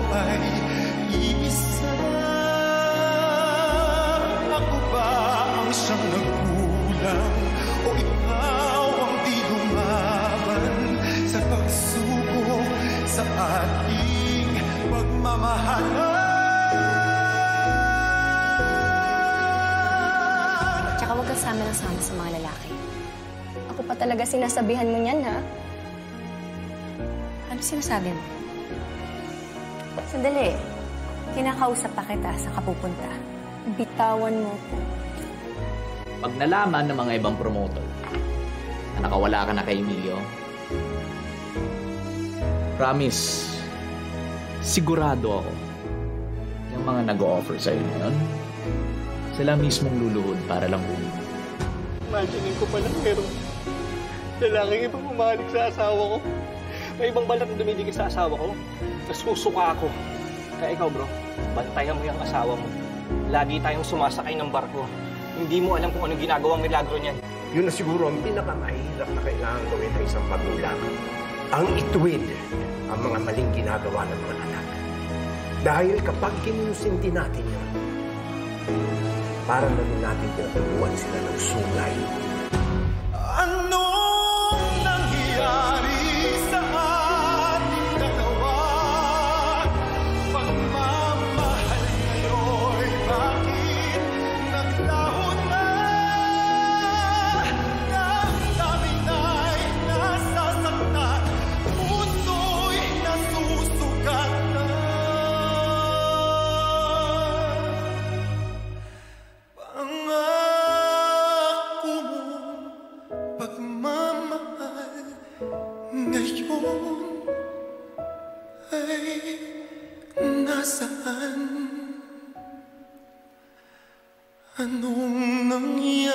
ay iisa. Ako ba ang siyang nagkulang o ikaw ang di lumaban sa pagsubok sa ating pagmamahalan? Tsaka huwag kang sama sa mga lalaki. Ako pa talaga sinasabihan mo niyan, ha? Ano sinasabi mo? Sandali. Kinakausap pa kita sa kapupunta. Bitawan mo ko. Pag nalaman ng mga ibang promoter na nakawala ka na kay Emilio, promise, sigurado ako, yung mga nag-o-offer sa'yo ngayon, sila mismong luluhod para lang uwi. Imaginin ko pa lang merong lalaking ibang umalik sa asawa ko. May ibang balat na dumidikit sa asawa ko. Nasusuka ako. Kaya ikaw, bro, bantayan mo yung asawa mo. Lagi tayong sumasakay ng barko. Hindi mo alam kung anong ginagawang milagro niyan. Yun na siguro ang pinakamahirap na kailangan gawin ng isang magulang. Ang ituwid ang mga maling ginagawa ng mga anak. Dahil kapag kinusinti natin yun, para naman natin pinatubuan sila ng sungay. Anong nangyari sa ating dalawa? Pagmamahal ngayon, bakit naglaho na? Damdamin ay nasasaktan, puso'y nasusukat na. Pangako mong pagmamahal ngayon ay nasaan? Anong nangyari?